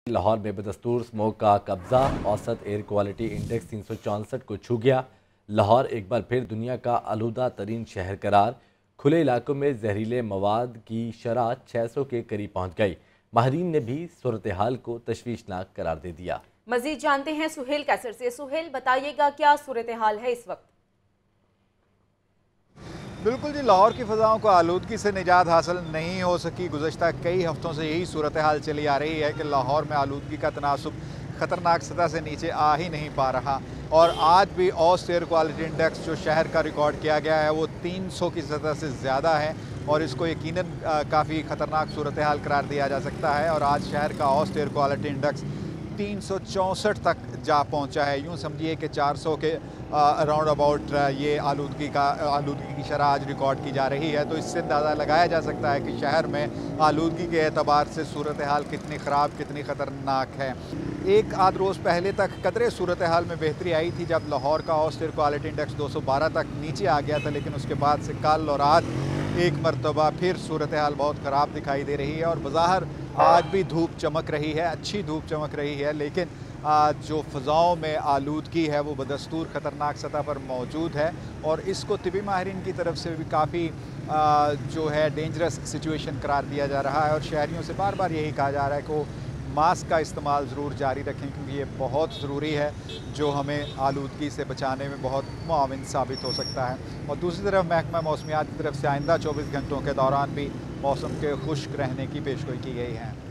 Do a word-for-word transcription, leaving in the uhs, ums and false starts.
لاہور میں بدستور اسموک کا قبضہ، اوسط ایئر کوالٹی انڈیکس تین سو چونسٹھ کو چھو گیا۔ لاہور ایک بار پھر دنیا کا آلودہ ترین شہر قرار۔ کھلے علاقوں میں زہریلے مواد کی شرح چھ سو کے قریب پہنچ گئی۔ ماہرین نے بھی صورتحال کو تشویشناک قرار دے دیا۔ مزید جانتے ہیں سہیل کیسر سے۔ سہیل بتائیے گا کیا صورتحال ہے اس وقت؟ بالکل جی، لاہور کی فضاؤں کو آلودگی سے نجات حاصل نہیں ہو سکی۔ گزشتہ کئی ہفتوں سے یہی صورتحال چلی آ رہی ہے کہ لاہور میں آلودگی کا تناسب خطرناک سطح سے نیچے آ ہی نہیں پا رہا، اور آج بھی اوسط ایئر کوالٹی انڈیکس جو شہر کا ریکارڈ کیا گیا ہے وہ تین سو کی سطح سے زیادہ ہے، اور اس کو یقیناً کافی خطرناک صورتحال قرار دیا جا سکتا ہے۔ اور آج شہر کا اوسط ایئر کوالٹی انڈیکس تین سو چونسٹھ تک جا پہنچا ہے۔ یوں سمجھیے کہ چار سو کے اراؤنڈ اباؤٹ یہ آلودگی کا آلودگی کی شرح آج ریکارڈ کی جا رہی ہے۔ تو اس سے اندازہ لگایا جا سکتا ہے کہ شہر میں آلودگی کے اعتبار سے صورتحال کتنی خراب، کتنی خطرناک ہے۔ ایک آدھ روز پہلے تک قدرے صورتحال میں بہتری آئی تھی جب لاہور کا اوسط ایئر کوالٹی انڈیکس دو سو بارہ تک نیچے آ گیا تھا، لیکن اس کے بعد سے کل اور آج ایک مرتبہ پھر صورتحال بہت خراب دکھائی دے رہی ہے، اور بظاہر آج بھی دھوپ چمک رہی ہے، اچھی دھوپ چمک رہی ہے، لیکن جو فضاؤں میں آلودگی ہے وہ بدستور خطرناک سطح پر موجود ہے، اور اس کو طبی ماہرین کی طرف سے بھی کافی جو ہے ڈینجرس سچویشن قرار دیا جا رہا ہے، اور شہریوں سے بار بار یہی کہا جا رہا ہے کہ وہ ماسک کا استعمال ضرور جاری رکھیں، کیونکہ یہ بہت ضروری ہے جو ہمیں آلودگی سے بچانے میں بہت معاون ثابت ہو سکتا ہے۔ اور دوسری طرف محکمہ موسمیات کی طرف سے آئندہ چوبیس گھنٹوں کے دوران بھی موسم کے خشک رہنے کی پیشگوئی کی گئی ہے۔